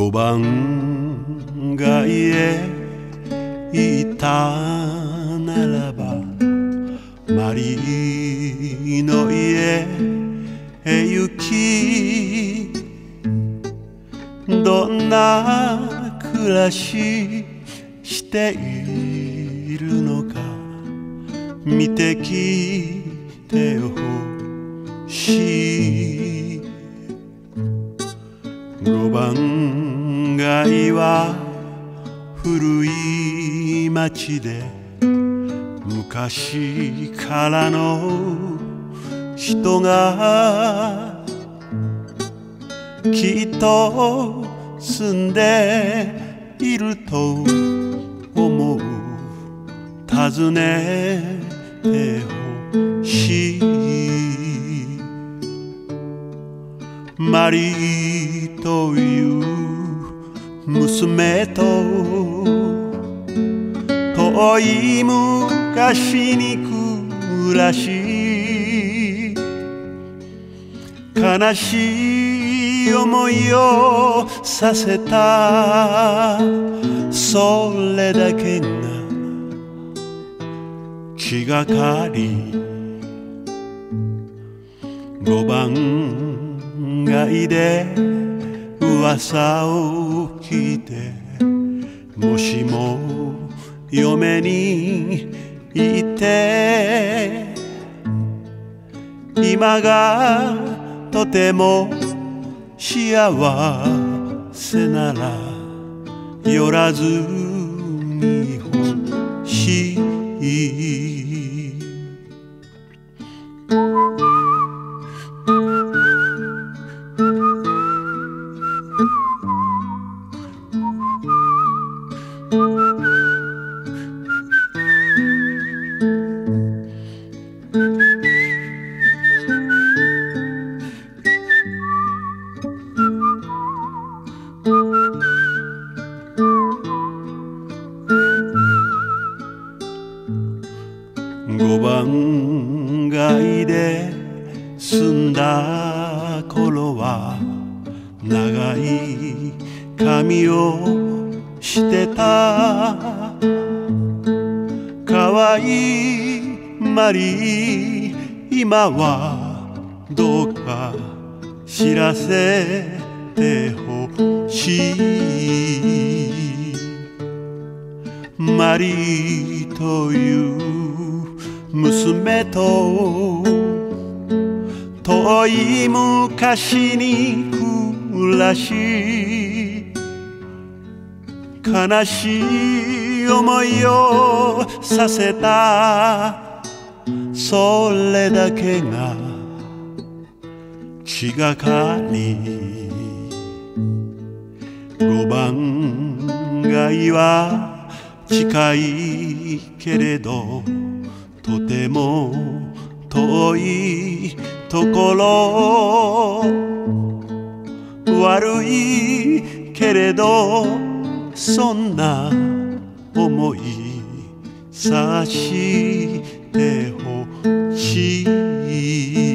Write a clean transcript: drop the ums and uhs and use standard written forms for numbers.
5番街へ行ったならばマリーの家へ行きどんな暮らししているのか見てきてほしい。5番街は古い町で昔からの人がきっと住んでいると思う。訪ねてほしい。マリーという娘と遠い昔に暮らし悲しい思いをさせた。それだけが気がかり。5番街で噂を聞いてもしも嫁にいて今がとても幸せなら寄らずにほしい。5番街で住んだ頃は長い髪をしてた。かわいいマリー今はどうか知らせてほしい。マリーという娘と遠い昔に暮らし悲しい思いをさせた。それだけが気がかり。5番街は近いけれどとても遠いところ。悪いけれどそんな思いさしてほしい。